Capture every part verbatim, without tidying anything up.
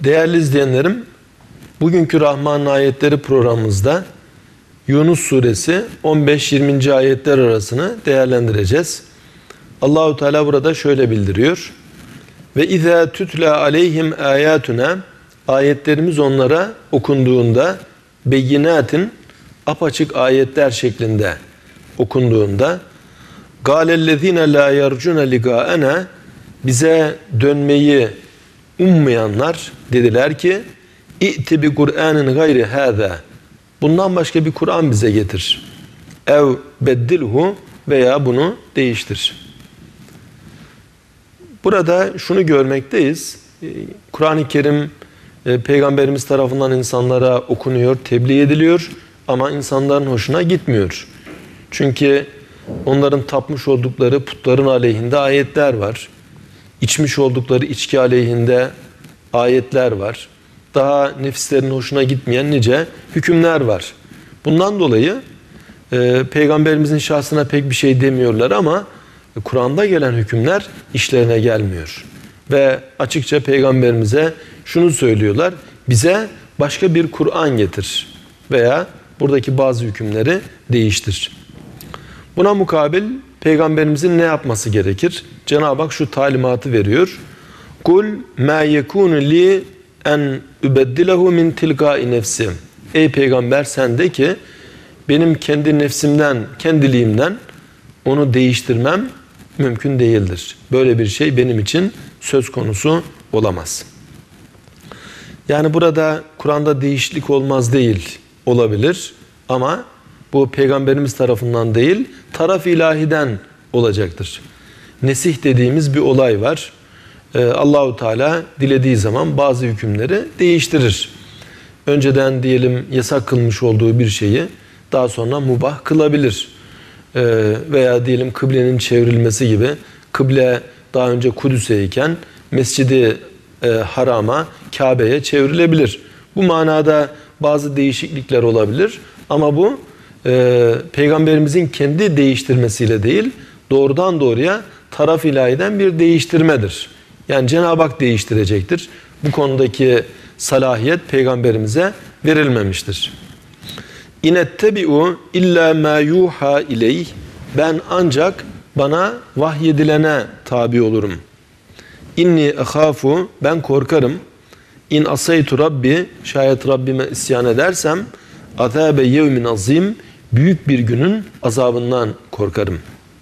Değerli izleyenlerim, bugünkü Rahman Ayetleri programımızda Yunus Suresi on beş yirminci ayetler arasını değerlendireceğiz. Allahu Teala burada şöyle bildiriyor. Ve izâ tutla aleyhim âyâtuna, ayetlerimiz onlara okunduğunda, beyinatin, apaçık ayetler şeklinde okunduğunda, gâlellezîne lâ yercûne ligâena, bize dönmeyi ummayanlar dediler ki, İ'ti bi Kur'an'ın gayri hâzâ, bundan başka bir Kur'an bize getir. Ev beddilhu, veya bunu değiştir. Burada şunu görmekteyiz. Kur'an-ı Kerim Peygamberimiz tarafından insanlara okunuyor, tebliğ ediliyor ama insanların hoşuna gitmiyor. Çünkü onların tapmış oldukları putların aleyhinde ayetler var. İçmiş oldukları içki aleyhinde ayetler var. Daha nefislerin hoşuna gitmeyen nice hükümler var. Bundan dolayı e, Peygamberimizin şahsına pek bir şey demiyorlar ama Kur'an'da gelen hükümler işlerine gelmiyor. Ve açıkça Peygamberimize şunu söylüyorlar: bize başka bir Kur'an getir veya buradaki bazı hükümleri değiştir. Buna mukabil Peygamberimizin ne yapması gerekir? Cenab-ı Hak şu talimatı veriyor. Kul ma yekunu li en ubeddilehu min tilkai nefsi. Ey Peygamber, sen de ki benim kendi nefsimden, kendiliğimden onu değiştirmem mümkün değildir. Böyle bir şey benim için söz konusu olamaz. Yani burada Kur'an'da değişiklik olmaz değil, olabilir ama bu Peygamberimiz tarafından değil, taraf ilahiden olacaktır. Nesih dediğimiz bir olay var. Ee, Allahu Teala dilediği zaman bazı hükümleri değiştirir. Önceden diyelim yasak kılmış olduğu bir şeyi daha sonra mubah kılabilir. Ee, veya diyelim kıblenin çevrilmesi gibi, kıble daha önce Kudüs'e iken Mescid-i e, Haram'a, Kabe'ye çevrilebilir. Bu manada bazı değişiklikler olabilir ama bu e, Peygamberimizin kendi değiştirmesiyle değil, doğrudan doğruya taraf ilahiden bir değiştirmedir. Yani Cenab-ı Hak değiştirecektir. Bu konudaki salahiyet Peygamberimize verilmemiştir. İnettebi'u illa ma yuha ileyh, ben ancak bana vahyedilene tabi olurum. İnni ehafu, ben korkarım. İn asaytu Rabbi, şayet Rabbime isyan edersem, azabe yevmin azim, büyük bir günün azabından korkarım.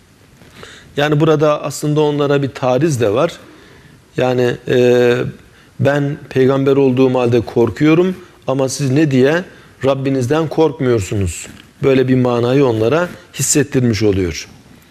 Yani burada aslında onlara bir tariz de var. Yani e, ben peygamber olduğum halde korkuyorum ama siz ne diye Rabbinizden korkmuyorsunuz? Böyle bir manayı onlara hissettirmiş oluyor.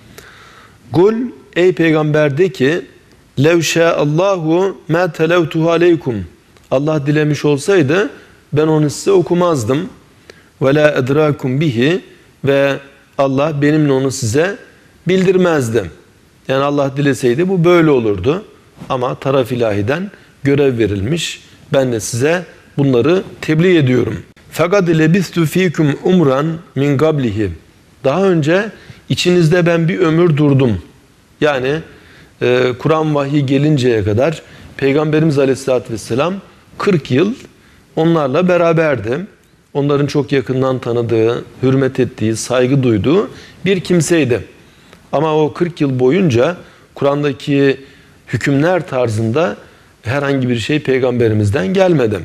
Kul, ey peygamber de ki, lev şâallahu mâ televtuhu aleykum. Allah dilemiş olsaydı ben onu size okumazdım. Ve la edrakum bihi, ve Allah benimle onu size bildirmezdim. Yani Allah dileseydi bu böyle olurdu. Ama taraf ilahiden görev verilmiş. Ben de size bunları tebliğ ediyorum. Fakat lebistu fikum umran min qablihi. Daha önce içinizde ben bir ömür durdum. Yani e, Kur'an vahyi gelinceye kadar Peygamberimiz Aleyhisselatü Vesselam kırk yıl onlarla beraberdi. Onların çok yakından tanıdığı, hürmet ettiği, saygı duyduğu bir kimseydi. Ama o kırk yıl boyunca Kur'an'daki hükümler tarzında herhangi bir şey Peygamberimizden gelmedi.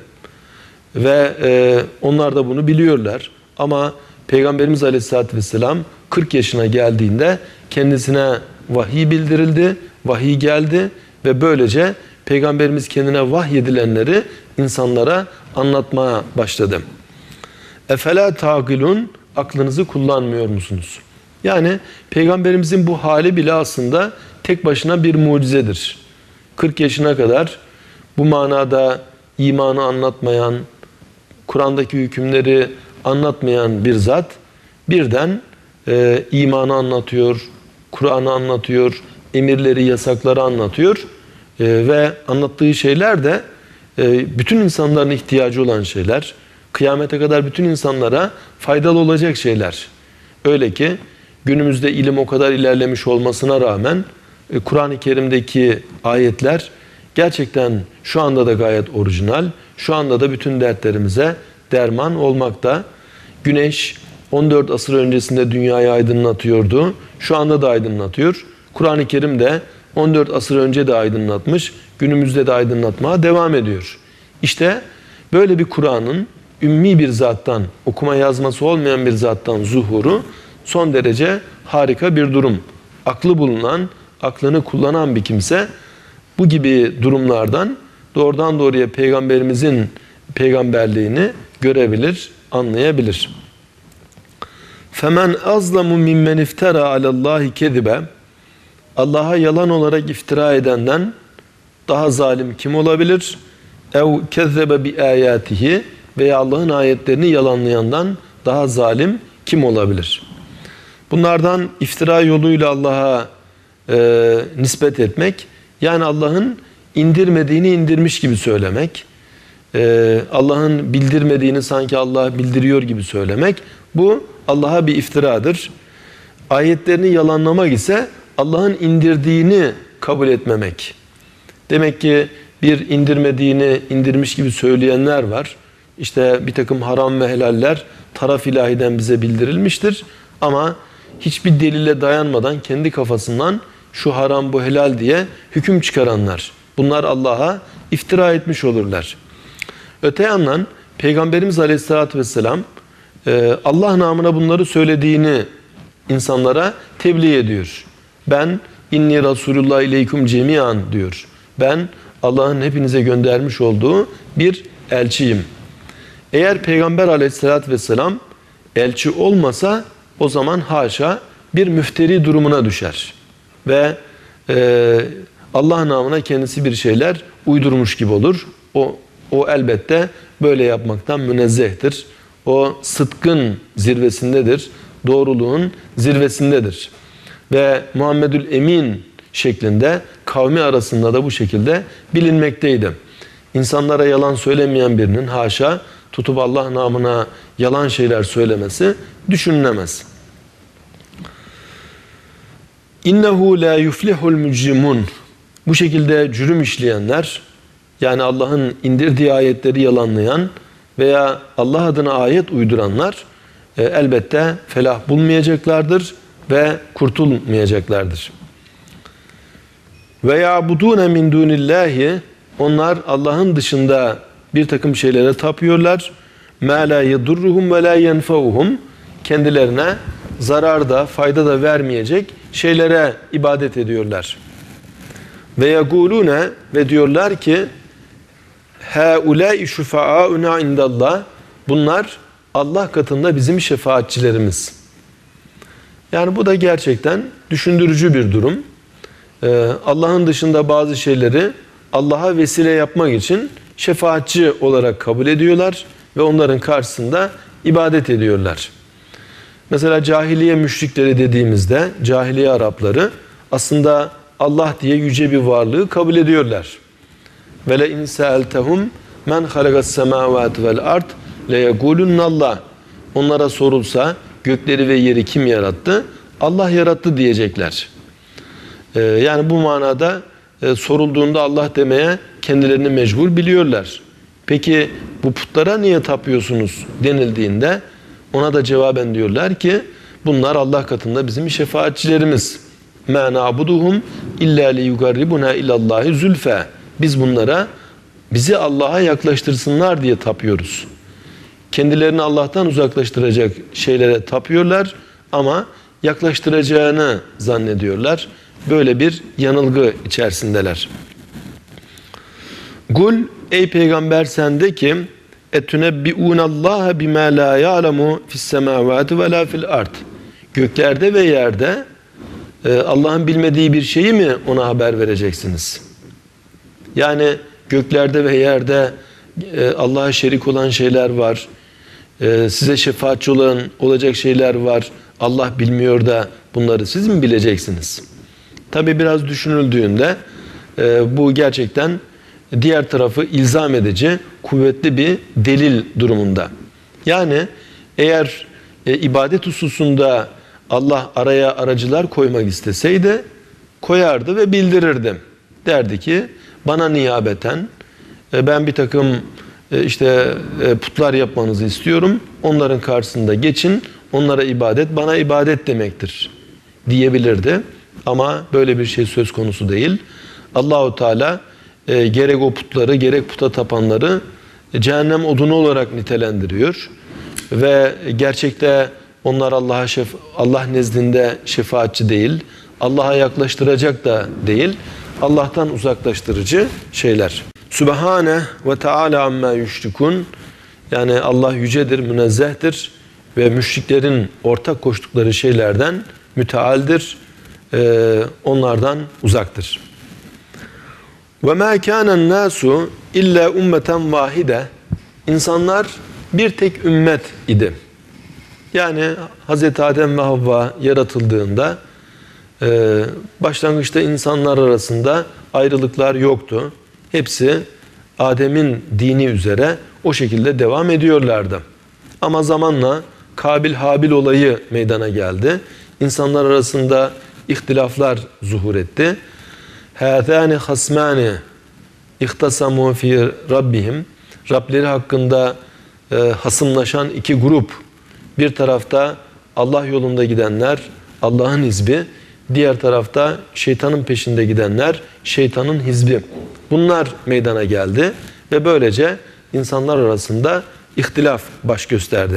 Ve e, onlar da bunu biliyorlar. Ama Peygamberimiz Aleyhisselatü Vesselam kırk yaşına geldiğinde kendisine vahiy bildirildi, vahiy geldi ve böylece Peygamberimiz kendine vahyedilenleri insanlara anlatmaya başladı. Efela taqilun, aklınızı kullanmıyor musunuz? Yani Peygamberimizin bu hali bile aslında tek başına bir mucizedir. kırk yaşına kadar bu manada imanı anlatmayan, Kur'an'daki hükümleri anlatmayan bir zat birden e, imanı anlatıyor, Kur'an'ı anlatıyor, emirleri, yasakları anlatıyor e, ve anlattığı şeyler de e, bütün insanların ihtiyacı olan şeyler, kıyamete kadar bütün insanlara faydalı olacak şeyler. Öyle ki günümüzde ilim o kadar ilerlemiş olmasına rağmen Kur'an-ı Kerim'deki ayetler gerçekten şu anda da gayet orijinal. Şu anda da bütün dertlerimize derman olmakta. Güneş on dört asır öncesinde dünyayı aydınlatıyordu. Şu anda da aydınlatıyor. Kur'an-ı Kerim de on dört asır önce de aydınlatmış. Günümüzde de aydınlatmaya devam ediyor. İşte böyle bir Kur'an'ın ümmi bir zattan, okuma yazması olmayan bir zattan zuhuru son derece harika bir durum. Aklı bulunan, aklını kullanan bir kimse bu gibi durumlardan doğrudan doğruya Peygamberimizin peygamberliğini görebilir, anlayabilir. فَمَنْ أَظْلَمُ مِمَّنْ اِفْتَرَى عَلَى اللّٰهِ كَذِبًا Allah'a yalan olarak iftira edenden daha zalim kim olabilir? اَوْ كَذَّبَ بِآيَاتِهِ Veya Allah'ın ayetlerini yalanlayandan daha zalim kim olabilir? Bunlardan iftira yoluyla Allah'a e, nispet etmek, yani Allah'ın indirmediğini indirmiş gibi söylemek, e, Allah'ın bildirmediğini sanki Allah bildiriyor gibi söylemek, bu Allah'a bir iftiradır. Ayetlerini yalanlamak ise Allah'ın indirdiğini kabul etmemek. Demek ki bir indirmediğini indirmiş gibi söyleyenler var. İşte bir takım haram ve helaller taraf ilahiden bize bildirilmiştir. Ama hiçbir delile dayanmadan kendi kafasından şu haram bu helal diye hüküm çıkaranlar. Bunlar Allah'a iftira etmiş olurlar. Öte yandan Peygamberimiz Aleyhisselatü Vesselam Allah namına bunları söylediğini insanlara tebliğ ediyor. Ben inni Resulullah ileykum cemiyan diyor. Ben Allah'ın hepinize göndermiş olduğu bir elçiyim. Eğer Peygamber Aleyhisselatü Vesselam elçi olmasa o zaman haşa bir müfteri durumuna düşer. Ve e, Allah namına kendisi bir şeyler uydurmuş gibi olur. O, o elbette böyle yapmaktan münezzehtir. O sıdkın zirvesindedir. Doğruluğun zirvesindedir. Ve Muhammedül Emin şeklinde kavmi arasında da bu şekilde bilinmekteydi. İnsanlara yalan söylemeyen birinin haşa tutup Allah namına yalan şeyler söylemesi düşünülemez. İnnehu la yuflihul mücrimun. Bu şekilde cürüm işleyenler, yani Allah'ın indirdiği ayetleri yalanlayan veya Allah adına ayet uyduranlar e, elbette felah bulmayacaklardır ve kurtulmayacaklardır. Ve ya'budûne min dûnillâhi, onlar Allah'ın dışında bir takım şeylere tapıyorlar. مَا لَا يَدُرُّهُمْ وَلَا يَنْفَوْهُمْ Kendilerine zarar da fayda da vermeyecek şeylere ibadet ediyorlar. Ve yegulune, ve diyorlar ki haulâi şufa'auna indallah, bunlar Allah katında bizim şefaatçilerimiz. Yani bu da gerçekten düşündürücü bir durum. Ee, Allah'ın dışında bazı şeyleri Allah'a vesile yapmak için şefaatçi olarak kabul ediyorlar ve onların karşısında ibadet ediyorlar. Mesela cahiliye müşrikleri dediğimizde cahiliye Arapları aslında Allah diye yüce bir varlığı kabul ediyorlar. Ve le in sa'altehum men halakas semavati vel ard le yekulunallah. Onlara sorulsa gökleri ve yeri kim yarattı? Allah yarattı diyecekler. Ee, yani bu manada e, sorulduğunda Allah demeye kendilerini mecbur biliyorlar. Peki bu putlara niye tapıyorsunuz denildiğinde ona da cevaben diyorlar ki bunlar Allah katında bizim şefaatçilerimiz. مَا نَعْبُدُهُمْ اِلَّا لِيُقَرِّبُنَا اِلَى اللّٰهِ زُلْفَى Biz bunlara bizi Allah'a yaklaştırsınlar diye tapıyoruz. Kendilerini Allah'tan uzaklaştıracak şeylere tapıyorlar ama yaklaştıracağını zannediyorlar. Böyle bir yanılgı içerisindeler. Kul, ey peygamber sen de ki etunebbi'unallaha bima la ya'lemu fis semavati ve la fil ard. Göklerde ve yerde Allah'ın bilmediği bir şeyi mi ona haber vereceksiniz? Yani göklerde ve yerde Allah'a şerik olan şeyler var. Size şefaatçi olan olacak şeyler var. Allah bilmiyor da bunları siz mi bileceksiniz? Tabi biraz düşünüldüğünde bu gerçekten diğer tarafı ilzam edici, kuvvetli bir delil durumunda. Yani eğer e, ibadet hususunda Allah araya aracılar koymak isteseydi koyardı ve bildirirdi. Derdi ki bana niyabeten e, ben bir takım e, işte e, putlar yapmanızı istiyorum. Onların karşısında geçin. Onlara ibadet bana ibadet demektir diyebilirdi. Ama böyle bir şey söz konusu değil. Allahu Teala e, gerek o putları gerek puta tapanları e, cehennem odunu olarak nitelendiriyor. Ve gerçekte onlar Allah'a şef Allah nezdinde şefaatçi değil. Allah'a yaklaştıracak da değil. Allah'tan uzaklaştırıcı şeyler. Sübhane ve Teala amma yüşrikun. Yani Allah yücedir, münezzehtir ve müşriklerin ortak koştukları şeylerden mütealdir. Ee, onlardan uzaktır. Ve ma kânen nâsu illa ummeten vahide. İnsanlar bir tek ümmet idi. Yani Hazreti Adem ve Havva yaratıldığında e, başlangıçta insanlar arasında ayrılıklar yoktu. Hepsi Adem'in dini üzere o şekilde devam ediyorlardı. Ama zamanla Kabil-Habil olayı meydana geldi. İnsanlar arasında ihtilaflar zuhur etti. Hâzâni hasmâni ihtasamû fî rabbihim. Rableri hakkında e, hasımlaşan iki grup. Bir tarafta Allah yolunda gidenler, Allah'ın hizbi. Diğer tarafta şeytanın peşinde gidenler, şeytanın hizbi. Bunlar meydana geldi ve böylece insanlar arasında ihtilaf baş gösterdi.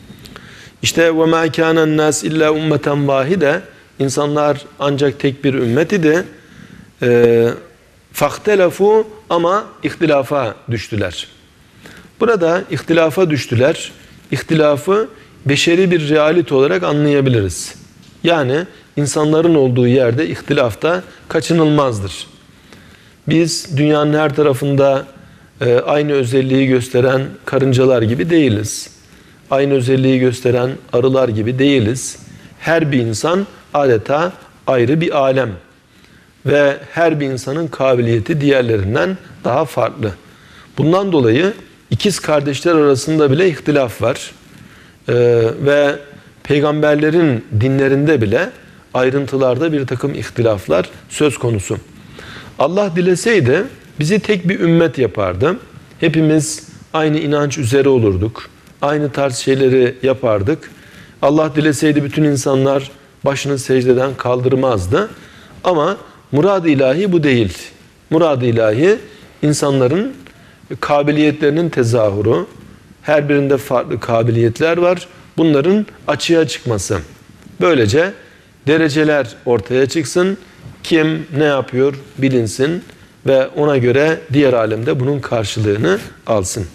İşte ve mâ kânen nâs illâ ummeten vâhide. İnsanlar ancak tek bir ümmet idi. E, fahtelafu ama ihtilafa düştüler. Burada ihtilafa düştüler. İhtilafı beşeri bir realite olarak anlayabiliriz. Yani insanların olduğu yerde ihtilaf da kaçınılmazdır. Biz dünyanın her tarafında e, aynı özelliği gösteren karıncalar gibi değiliz. Aynı özelliği gösteren arılar gibi değiliz. Her bir insan adeta ayrı bir alem. Ve her bir insanın kabiliyeti diğerlerinden daha farklı. Bundan dolayı ikiz kardeşler arasında bile ihtilaf var. Ee, ve peygamberlerin dinlerinde bile ayrıntılarda bir takım ihtilaflar söz konusu. Allah dileseydi bizi tek bir ümmet yapardı. Hepimiz aynı inanç üzere olurduk. Aynı tarz şeyleri yapardık. Allah dileseydi bütün insanlar başını secdeden kaldırmazdı. Ama murad-ı ilahi bu değil. Murad-ı ilahi insanların kabiliyetlerinin tezahürü. Her birinde farklı kabiliyetler var. Bunların açığa çıkması. Böylece dereceler ortaya çıksın. Kim ne yapıyor bilinsin ve ona göre diğer alemde bunun karşılığını alsın.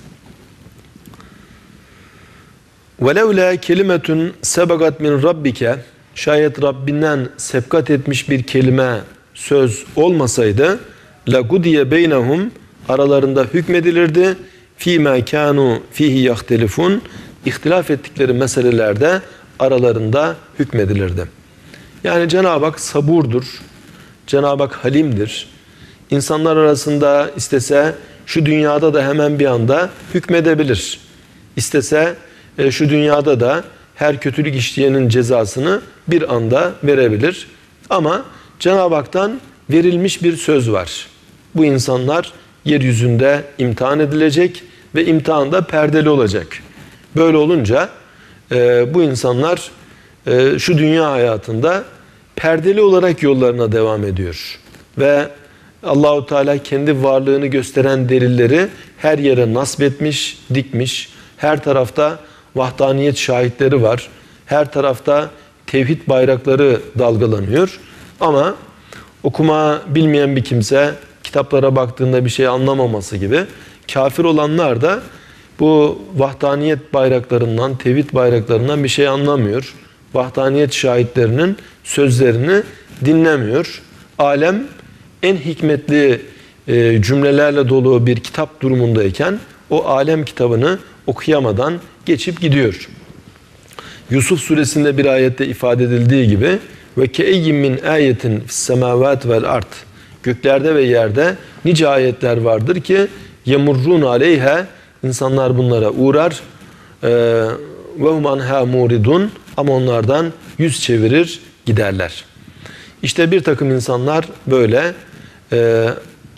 وَلَوْلَا كَلِمَةٌ سَبَقَتْ مِنْ رَبِّكَ. Şayet Rabbinden sebkat etmiş bir kelime, söz olmasaydı لَقُدِيَ بَيْنَهُمْ. Aralarında hükmedilirdi. فِي مَا كَانُوا فِيهِ يَخْتَلِفُونَ. İhtilaf ettikleri meselelerde aralarında hükmedilirdi. Yani Cenab-ı Hak saburdur. Cenab-ı Hak halimdir. İnsanlar arasında istese şu dünyada da hemen bir anda hükmedebilir. İstese e, şu dünyada da her kötülük işleyenin cezasını bir anda verebilir. Ama Cenab-ı Hak'tan verilmiş bir söz var. Bu insanlar yeryüzünde imtihan edilecek ve imtihanda perdeli olacak. Böyle olunca e, bu insanlar e, şu dünya hayatında perdeli olarak yollarına devam ediyor. Ve Allahu Teala kendi varlığını gösteren delilleri her yere nasbetmiş, dikmiş. Her tarafta vahdaniyet şahitleri var. Her tarafta tevhid bayrakları dalgalanıyor. Ama okuma bilmeyen bir kimse kitaplara baktığında bir şey anlamaması gibi, kafir olanlar da bu vahdaniyet bayraklarından, tevhid bayraklarından bir şey anlamıyor. Vahdaniyet şahitlerinin sözlerini dinlemiyor. Alem en hikmetli e, cümlelerle dolu bir kitap durumundayken o alem kitabını okuyamadan geçip gidiyor. Yusuf suresinde bir ayette ifade edildiği gibi ve ke'eyyin min ayetin fis semavat vel ard. Göklerde ve yerde nice ayetler vardır ki yemurrun aleyha, insanlar bunlara uğrar ve hum anha muridun, ama onlardan yüz çevirir giderler. İşte bir takım insanlar böyle e,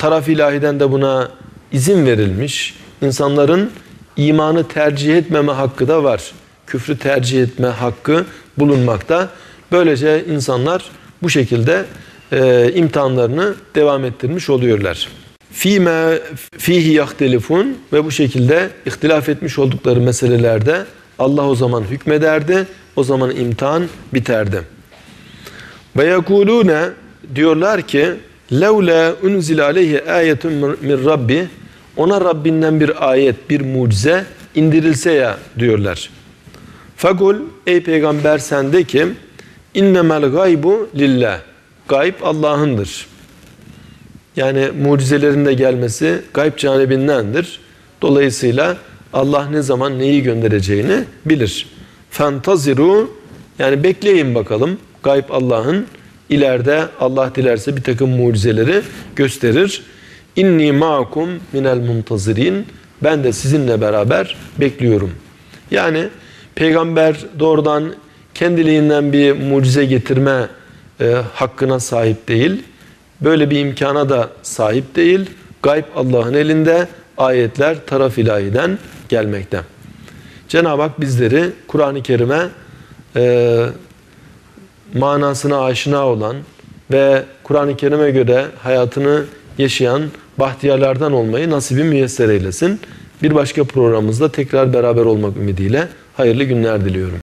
taraf ilahiden de buna izin verilmiş. İnsanların imanı tercih etmeme hakkı da var. Küfrü tercih etme hakkı bulunmakta. Böylece insanlar bu şekilde e, imtihanlarını devam ettirmiş oluyorlar. Fîmâ fîhî yahtelifun ve bu şekilde ihtilaf etmiş oldukları meselelerde Allah o zaman hükmederdi. O zaman imtihan biterdi. Ve yekulûne diyorlar ki levlâ unzile aleyhi âyetun min rabbi, ona Rabbinden bir ayet, bir mucize indirilse ya diyorlar. Fakul, ey peygamber sen de ki innemel gaybu lillah, gayb Allah'ındır. Yani mucizelerin de gelmesi gayb canibindendir. Dolayısıyla Allah ne zaman neyi göndereceğini bilir. Fentaziru, yani bekleyin bakalım. Gayb Allah'ın, ileride Allah dilerse bir takım mucizeleri gösterir. İnni ma'akum minel muntazirin, ben de sizinle beraber bekliyorum. Yani peygamber doğrudan kendiliğinden bir mucize getirme e, hakkına sahip değil. Böyle bir imkana da sahip değil. Gayb Allah'ın elinde, ayetler taraf ilahiden gelmekte. Cenab-ı Hak bizleri Kur'an-ı Kerim'e e, manasına aşina olan ve Kur'an-ı Kerim'e göre hayatını yaşayan bahtiyarlardan olmayı nasibi müyesser eylesin. Bir başka programımızda tekrar beraber olmak ümidiyle hayırlı günler diliyorum.